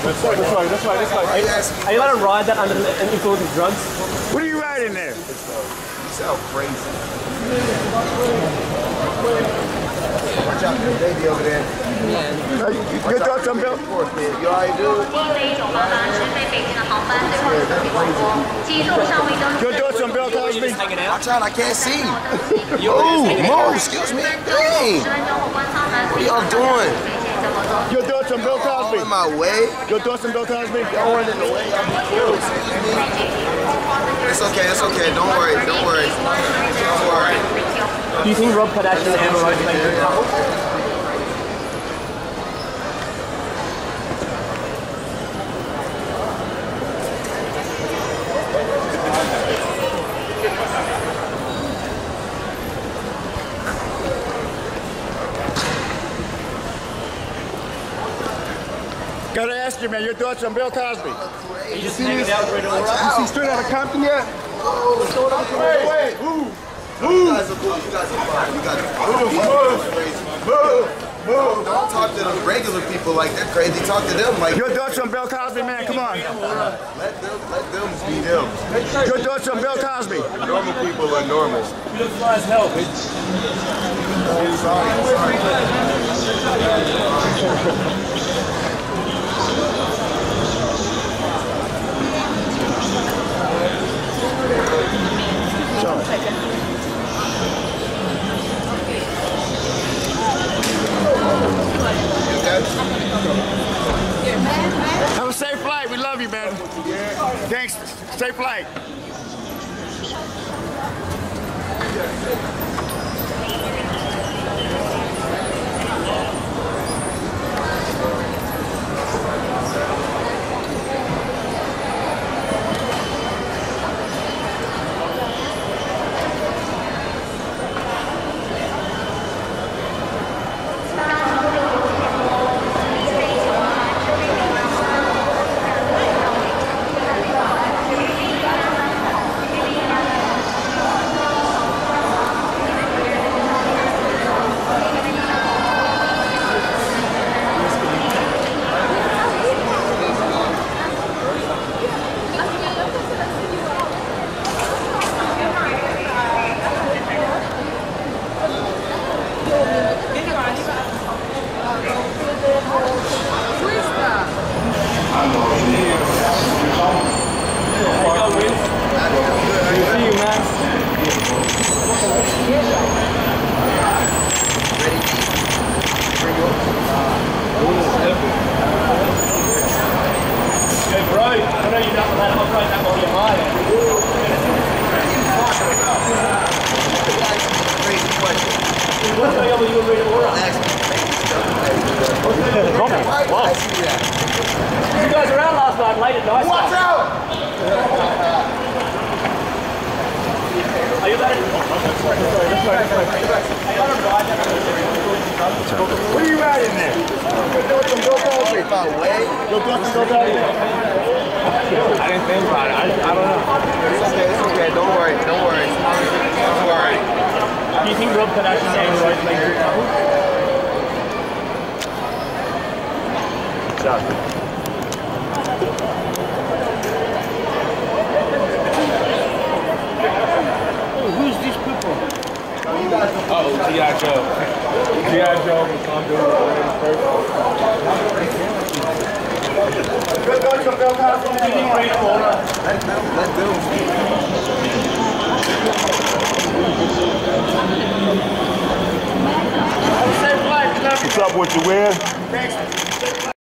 That's right. Are you allowed to ride that under the influence of drugs? What are you riding there? You sound crazy. Watch out for the baby over there. Your thoughts on Bill? You already do? Your thoughts on Bill Cosby? Watch out, I can't see. Move, excuse me. Dang. What y'all doing? Your thoughts on Bill Cosby? In my way? Your thoughts on Bill Cosby? Going in the way. It's okay. Don't worry. Do you think Rob Kardashian and Amber Rose make a good couple? Gotta ask you, man, your thoughts on Bill Cosby? You just hanging out with You see Straight Outta Compton yet? Wait. Move. You guys are cool. You guys are fine. Move. Don't talk to the regular people like they're crazy. Talk to them like. Your thoughts on Bill Cosby, man? Come on. Let them be them. Your thoughts on Bill Cosby? Normal people are normal. You look fly as hell, bitch. Sorry. Have a safe flight. We love you, man. Thanks. Safe flight. You guys were out last night late at night. Watch out! Are you allowed to... What are you riding there? Your thoughts on Bill Cosby? My way? Your thoughts on Bill Cosby? I didn't think about it. I don't know. It's okay. Don't worry. Do you think Rob Kardashian and Amber Rose make a good couple? Who's these people? G.I. Joe. G.I. Joe was going to do it Your thoughts on Bill Cosby? Let them. What's up with you, Will? Thanks.